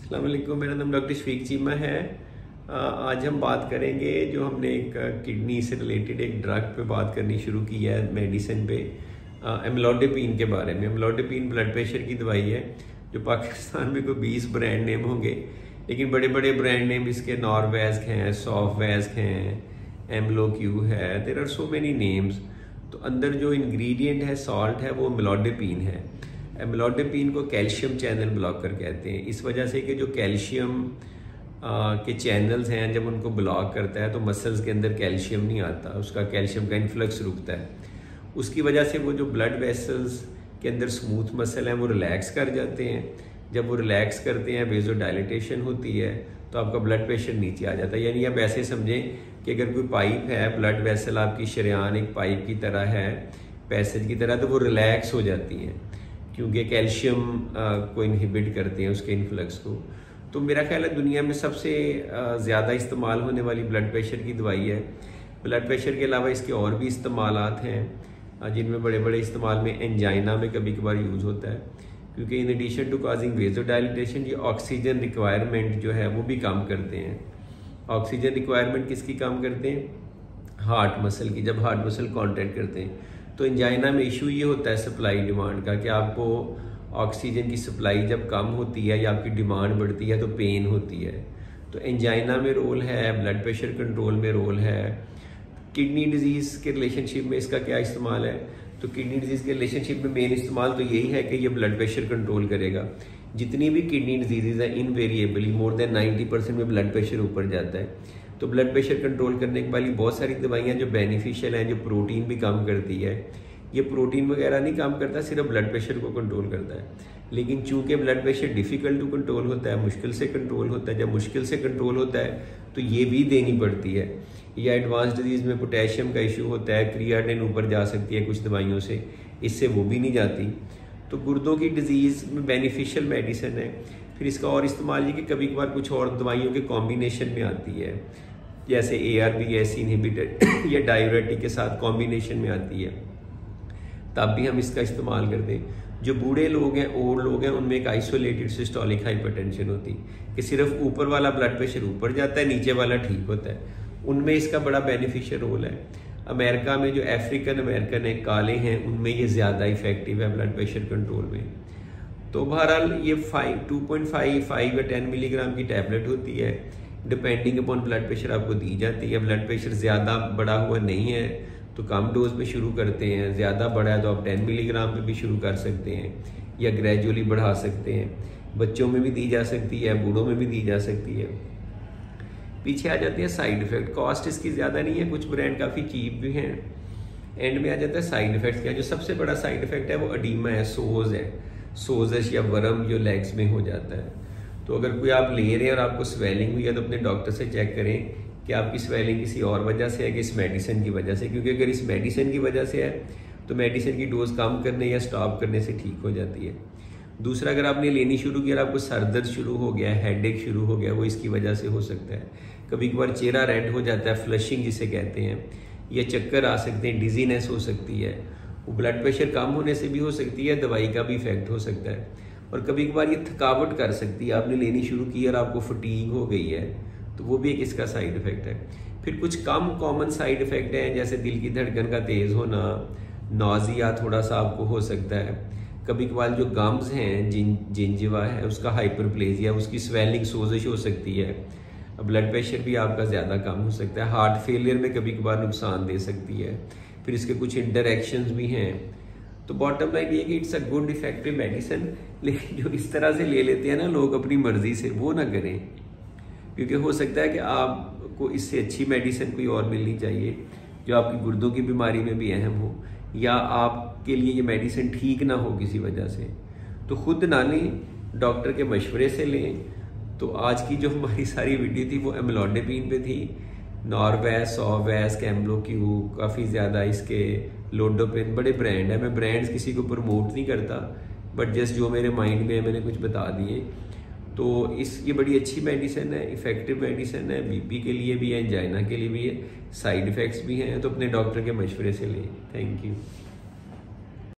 अस्सलाम वालेकुम, मेरा नाम डॉक्टर शफीक चीमा है। आज हम बात करेंगे जो हमने एक किडनी से रिलेटेड एक ड्रग पे बात करनी शुरू की है, मेडिसिन पे, एमलोडिपिन के बारे में। एमलोडिपिन ब्लड प्रेशर की दवाई है जो पाकिस्तान में कोई 20 ब्रांड नेम होंगे, लेकिन बड़े बड़े ब्रांड नेम इसके नॉर्वेस्क हैं, सॉफ्टवेस्क हैं, एमलोक्यू है, there are so many names. तो अंदर जो इंग्रेडिएंट है, सॉल्ट है, वो एमलोडिपिन है। एमलोडिपिन को कैल्शियम चैनल ब्लॉकर कहते हैं, इस वजह से कि जो कैल्शियम के चैनल्स हैं जब उनको ब्लॉक करता है तो मसल्स के अंदर कैल्शियम नहीं आता, उसका कैल्शियम का इन्फ्लक्स रुकता है। उसकी वजह से वो जो ब्लड वेसल्स के अंदर स्मूथ मसल हैं वो रिलैक्स कर जाते हैं। जब वो रिलैक्स करते हैं, वेजो डायलिटेशन होती है, तो आपका ब्लड प्रेशर नीचे आ जाता है। यानी आप ऐसे समझें कि अगर कोई पाइप है, ब्लड वेसल आपकी शरेआन एक पाइप की तरह है, पैसेज की तरह, तो वो रिलैक्स हो जाती हैं क्योंकि कैल्शियम को इनहिबिट करते हैं उसके इन्फ्लक्स को। तो मेरा ख्याल है दुनिया में सबसे ज़्यादा इस्तेमाल होने वाली ब्लड प्रेशर की दवाई है। ब्लड प्रेशर के अलावा इसके और भी इस्तेमालात हैं जिनमें बड़े बड़े इस्तेमाल में एंजाइना में कभी कभार यूज़ होता है, क्योंकि in addition to causing vasodilatation ये ऑक्सीजन रिक्वायरमेंट जो है वो भी कम करते हैं। ऑक्सीजन रिक्वायरमेंट किसकी कम करते हैं? हार्ट मसल की। जब हार्ट मसल कॉन्ट्रैक्ट करते हैं तो एंजाइना में इशू ये होता है सप्लाई डिमांड का, कि आपको ऑक्सीजन की सप्लाई जब कम होती है या आपकी डिमांड बढ़ती है तो पेन होती है। तो एंजाइना में रोल है, ब्लड प्रेशर कंट्रोल में रोल है। किडनी डिजीज़ के रिलेशनशिप में इसका क्या इस्तेमाल है? तो किडनी डिजीज़ के रिलेशनशिप में मेन इस्तेमाल तो यही है कि ये ब्लड प्रेशर कंट्रोल करेगा। जितनी भी किडनी डिजीज़ है इनवेरिएबली मोर देन 90% में ब्लड प्रेशर ऊपर जाता है। तो ब्लड प्रेशर कंट्रोल करने वाली बहुत सारी दवाइयाँ जो बेनिफिशियल हैं, जो प्रोटीन भी कम करती है, ये प्रोटीन वगैरह नहीं काम करता, सिर्फ ब्लड प्रेशर को कंट्रोल करता है। लेकिन चूंकि blood pressure difficult to control होता है, मुश्किल से कंट्रोल होता है, जब मुश्किल से कंट्रोल होता है तो ये भी देनी पड़ती है। या एडवांस डिजीज़ में पोटेशियम का इशू होता है, क्रियाटिन ऊपर जा सकती है कुछ दवाइयों से, इससे वो भी नहीं जाती। तो गुर्दों की डिजीज़ में बेनिफिशियल मेडिसिन है। फिर इसका और इस्तेमाल ये कि कभी कभार कुछ और दवाइयों के कॉम्बिनेशन में आती है, जैसे ARBS इनहिबिटर या डाययूरेटिक के साथ कॉम्बिनेशन में आती है, तब भी हम इसका इस्तेमाल करते हैं। जो बूढ़े लोग हैं, ओल्ड लोग हैं, उनमें एक आइसोलेटेड सिस्टोलिक हाइपरटेंशन होती है कि सिर्फ ऊपर वाला ब्लड प्रेशर ऊपर जाता है, नीचे वाला ठीक होता है, उनमें इसका बड़ा बेनिफिशियल रोल है। अमेरिका में जो अफ्रीकन अमेरिकन है, काले हैं, उनमें ये ज़्यादा इफेक्टिव है ब्लड प्रेशर कंट्रोल में। तो बहरहाल ये 2.5, 5 या 10 मिलीग्राम की टैबलेट होती है, डिपेंडिंग अपॉन ब्लड प्रेशर आपको दी जाती है। ब्लड प्रेशर ज़्यादा बढ़ा हुआ नहीं है तो कम डोज पे शुरू करते हैं, ज़्यादा बढ़ा है तो आप 10 मिलीग्राम पे भी शुरू कर सकते हैं या ग्रेजुअली बढ़ा सकते हैं। बच्चों में भी दी जा सकती है, बूढ़ों में भी दी जा सकती है। पीछे आ जाते हैं साइड इफ़ेक्ट। कॉस्ट इसकी ज़्यादा नहीं है, कुछ ब्रांड काफ़ी चीप भी हैं। एंड में आ जाता है साइड इफ़ेक्ट्स क्या। जो सबसे बड़ा साइड इफ़ेक्ट है वो एडिमा है, सोज है, सोजश या वर्म जो लेग्स में हो जाता है। तो अगर कोई आप ले रहे हैं और आपको स्वेलिंग हुई है तो अपने डॉक्टर से चेक करें कि आपकी स्वेलिंग किसी और वजह से है कि इस मेडिसिन की वजह से, क्योंकि अगर इस मेडिसिन की वजह से है तो मेडिसिन की डोज कम करने या स्टॉप करने से ठीक हो जाती है। दूसरा, अगर आपने लेनी शुरू की और आपको सर दर्द शुरू हो गया, हेडेक शुरू हो गया, वो इसकी वजह से हो सकता है। कभी कभार चेहरा रेड हो जाता है, फ्लशिंग जिसे कहते हैं, या चक्कर आ सकते हैं, डिजीनेस हो सकती है, वो ब्लड प्रेशर कम होने से भी हो सकती है, दवाई का भी इफेक्ट हो सकता है। और कभी कभार ये थकावट कर सकती है, आपने लेनी शुरू की और आपको फटीग हो गई है, तो वो भी एक इसका साइड इफेक्ट है। फिर कुछ कम कॉमन साइड इफेक्ट हैं, जैसे दिल की धड़कन का तेज़ होना, नौजिया थोड़ा सा आपको हो सकता है। कभी कभार जो गम्स हैं, जिंजिवा है, उसका हाइपरप्लेजिया, उसकी स्वेलिंग, सोजिश हो सकती है। ब्लड प्रेशर भी आपका ज़्यादा कम हो सकता है। हार्ट फेलियर में कभी कभार नुकसान दे सकती है। फिर इसके कुछ इंटरैक्शंस भी हैं। तो बॉटम लाइन ये कि it's a good effective medicine, लेकिन जो इस तरह से ले लेते हैं ना लोग अपनी मर्जी से, वो ना करें, क्योंकि हो सकता है कि आपको इससे अच्छी मेडिसिन कोई और मिलनी चाहिए जो आपकी गुर्दों की बीमारी में भी अहम हो, या आपके लिए ये मेडिसिन ठीक ना हो किसी वजह से। तो खुद ना लें, डॉक्टर के मशवरे से लें। तो आज की जो हमारी सारी वीडियो थी वो एमलोडिपिन पे थी। नॉर्वेस्क, सॉफ्टवेस्क, एमलोक्यू, काफ़ी ज़्यादा इसके लोडोपिन, बड़े ब्रांड है। मैं ब्रांड्स किसी को प्रमोट नहीं करता, बट जस्ट जो मेरे माइंड में है मैंने कुछ बता दिए। तो ये बड़ी अच्छी मेडिसिन है, इफेक्टिव मेडिसिन है, बीपी के लिए भी है, एंजाइना के लिए भी है, साइड इफ़ेक्ट्स भी हैं। तो अपने डॉक्टर के मशवरे से लें। Thank you.